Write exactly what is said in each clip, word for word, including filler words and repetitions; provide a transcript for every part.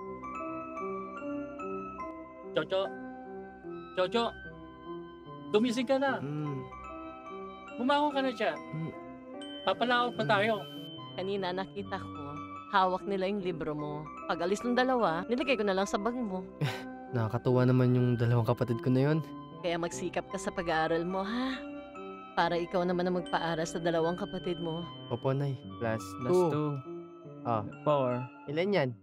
Chocho. Chocho. Dumising ka na. Mm. Bumangon ka na siya. Mm. Papalaot pa tayo. Kanina nakita ko, hawak nila yung libro mo. Pag alis ng dalawa, nilagay ko na lang sa bag mo. Nakakatuwa naman yung dalawang kapatid ko na yon. Kaya magsikap ka sa pag-aaral mo, ha? Para ikaw naman ang magpaaral sa dalawang kapatid mo. Opo, Nay. Plus Plus two. two. Ah, Four. ilan yan?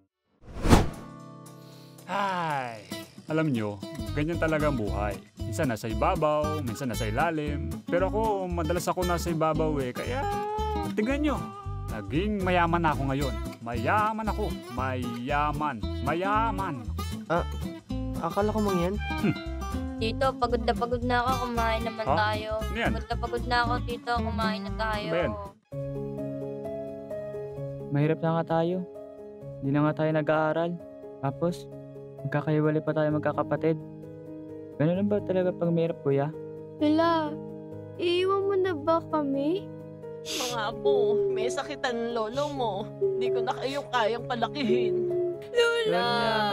Ay, alam nyo, ganyan talaga ang buhay. Minsan nasa ibabaw, minsan nasa ilalim. Pero ako, madalas ako nasa ibabaw eh. Kaya, tingnan nyo. Naging mayaman ako ngayon. Mayaman ako. Mayaman. Mayaman. Akala ko mang yan. Tito, pagod na pagod na ako. Kumain naman Ha? tayo. Ano yan? Pagod na pagod na ako, Tito. Kumain na tayo. Ba yan? Mahirap na nga tayo. Hindi na nga tayo nag-aaral. Tapos, magkakahiwalay pa tayo magkakapatid. Ganun lang ba talaga pag mahirap, kuya? Lola, iiwan mo na ba kami? Mga apo, may sakit ang lolo mo. Hindi ko na kayo kayang palakihin. Lola!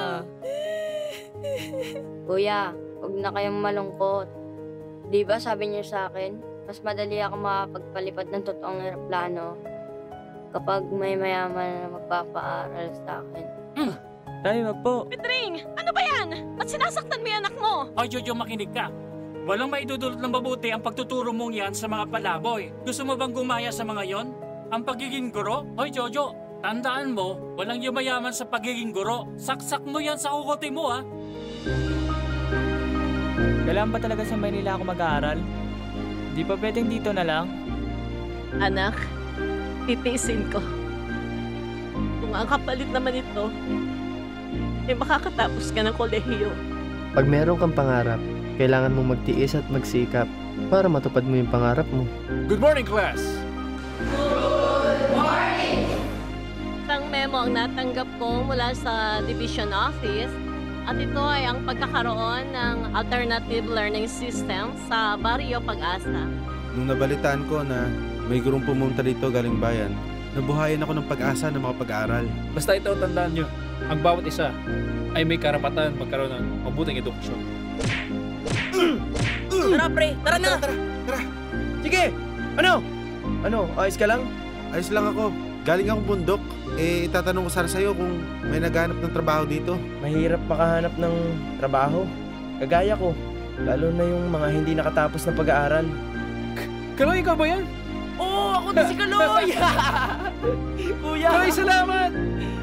Kuya, huwag na kayong malungkot. Di ba sabi niyo sa akin, mas madali ako makapagpalipad ng totoong eroplano kapag may mayaman na magpapaaral sa akin. Tayo, wag po. Petring, ano ba yan? Ba't sinasaktan mo yung anak mo? Hoy, Jojo, makinig ka. Walang maidudulot ng mabuti ang pagtuturo mong yan sa mga palaboy. Gusto mo bang gumaya sa mga yon? Ang pagiging guro? Hoy, Jojo, tandaan mo, walang yumayaman sa pagiging guro. Saksak mo yan sa kukote mo, ha? Kailangan ba talaga sa Maynila ako mag-aaral? Di pa pwedeng dito na lang? Anak, titiisin ko. Kung ang kapalit naman ito, eh makakatapos ka ng kolehiyo. Pag meron kang pangarap, kailangan mong magtiis at magsikap para matupad mo yung pangarap mo. Good morning, class! Isang memo ang natanggap ko mula sa Division Office at ito ay ang pagkakaroon ng alternative learning system sa Barrio Pag-asa. Nung nabalitaan ko na may gurong pumunta dito galing bayan, nabuhayan ako ng pag-asa na makapag-aral. Basta ito, tandaan nyo, ang bawat isa ay may karapatan magkaroon ng mabuting edukasyon. Tara pre, tara na! Tara, tara! Sige! Ano? Ano? Ayos ka lang? Ayos lang ako. Galing akong bundok. Eh, itatanong ko sana sa'yo kung may naghanap ng trabaho dito. Mahirap makahanap ng trabaho. Kagaya ko. Lalo na yung mga hindi nakatapos na pag-aaral. Kaloy, ikaw ba yan? Oo, ako na si Kaloy! Kuya! Kaloy, salamat!